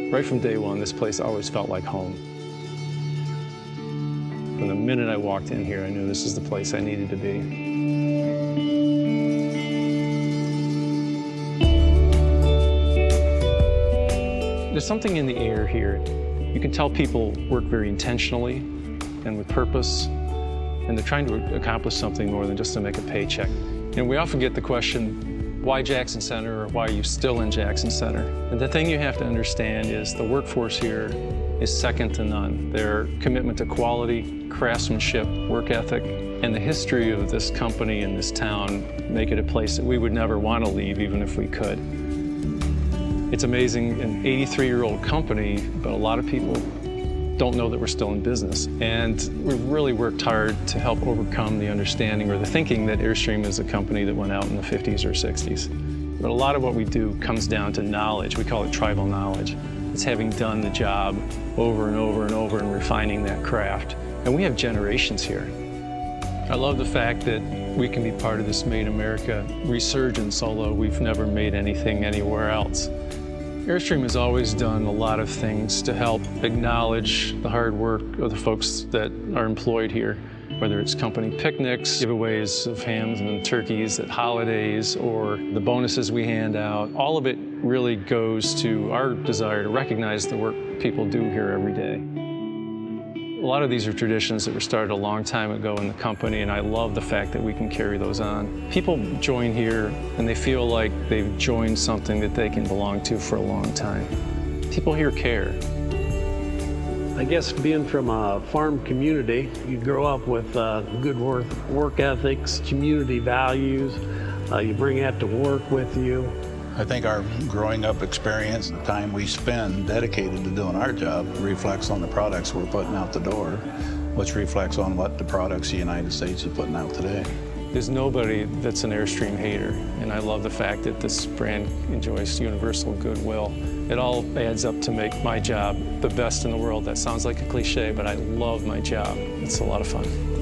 Right from day one, this place always felt like home. From the minute I walked in here, I knew this is the place I needed to be. There's something in the air here. You can tell people work very intentionally and with purpose, and they're trying to accomplish something more than just to make a paycheck. And we often get the question, why Jackson Center, or why are you still in Jackson Center? And the thing you have to understand is the workforce here is second to none. Their commitment to quality, craftsmanship, work ethic, and the history of this company and this town make it a place that we would never want to leave, even if we could. It's amazing, an 83-year-old company, but a lot of people don't know that we're still in business. And we've really worked hard to help overcome the understanding or the thinking that Airstream is a company that went out in the 50s or 60s. But a lot of what we do comes down to knowledge. We call it tribal knowledge. It's having done the job over and over and over and refining that craft. And we have generations here. I love the fact that we can be part of this Made in America resurgence, although we've never made anything anywhere else. Airstream has always done a lot of things to help acknowledge the hard work of the folks that are employed here, whether it's company picnics, giveaways of hams and turkeys at holidays, or the bonuses we hand out. All of it really goes to our desire to recognize the work people do here every day. A lot of these are traditions that were started a long time ago in the company, and I love the fact that we can carry those on. People join here and they feel like they've joined something that they can belong to for a long time. People here care. I guess being from a farm community, you grow up with good work ethics, community values. You bring that to work with you. I think our growing up experience, the time we spend dedicated to doing our job, reflects on the products we're putting out the door, which reflects on what the products the United States is putting out today. There's nobody that's an Airstream hater, and I love the fact that this brand enjoys universal goodwill. It all adds up to make my job the best in the world. That sounds like a cliche, but I love my job. It's a lot of fun.